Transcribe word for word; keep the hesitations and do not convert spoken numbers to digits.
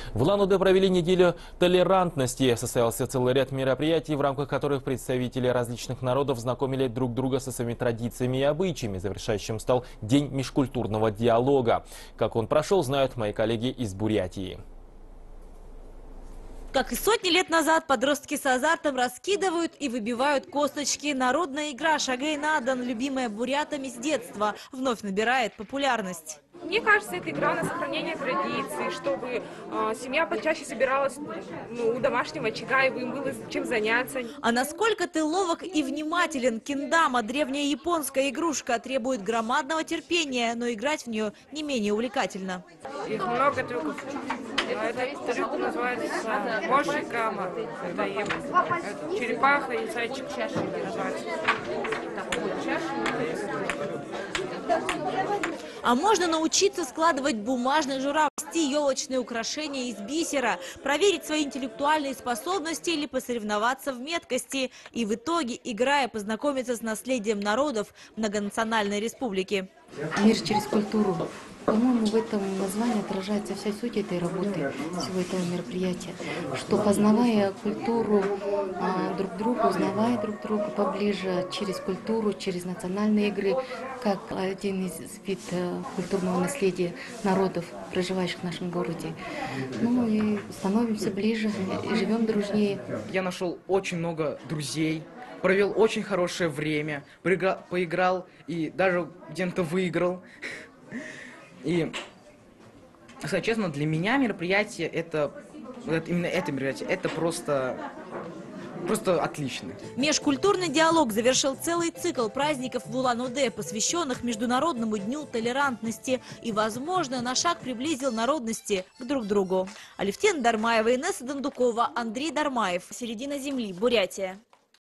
В Улан-Удэ провели неделю толерантности. Состоялся целый ряд мероприятий, в рамках которых представители различных народов знакомили друг друга со своими традициями и обычаями. Завершающим стал День межкультурного диалога. Как он прошел, знают мои коллеги из Бурятии. Как и сотни лет назад, подростки с азартом раскидывают и выбивают косточки. Народная игра «Шагай на Дон», любимая бурятами с детства, вновь набирает популярность. Мне кажется, это игра на сохранение традиций, чтобы э, семья почаще собиралась ну, у домашнего очага, и им было чем заняться. А насколько ты ловок и внимателен? Кендама, древняя японская игрушка, требует громадного терпения, но играть в нее не менее увлекательно. Их много трюков. Этот трюк называется мошикама. Это, это черепаха и зайчик. Называется. А можно научиться складывать бумажный журавль, плести елочные украшения из бисера, проверить свои интеллектуальные способности или посоревноваться в меткости. И в итоге, играя, познакомиться с наследием народов многонациональной республики. Мир через культуру. По-моему, в этом названии отражается вся суть этой работы, всего этого мероприятия. Что, познавая культуру а, друг друга, узнавая друг друга поближе через культуру, через национальные игры, как один из видов культурного наследия народов, проживающих в нашем городе. Ну и становимся ближе, и живем дружнее. Я нашел очень много друзей, провел очень хорошее время, поиграл, поиграл и даже где-то выиграл. И, сказать честно, для меня мероприятие это, именно это мероприятие, это просто, просто отлично. Межкультурный диалог завершил целый цикл праздников в Улан-Удэ, посвященных Международному дню толерантности, и, возможно, на шаг приблизил народности к друг другу. Алевтина Дармаева, Инесса Дондукова, Андрей Дармаев. Середина земли, Бурятия.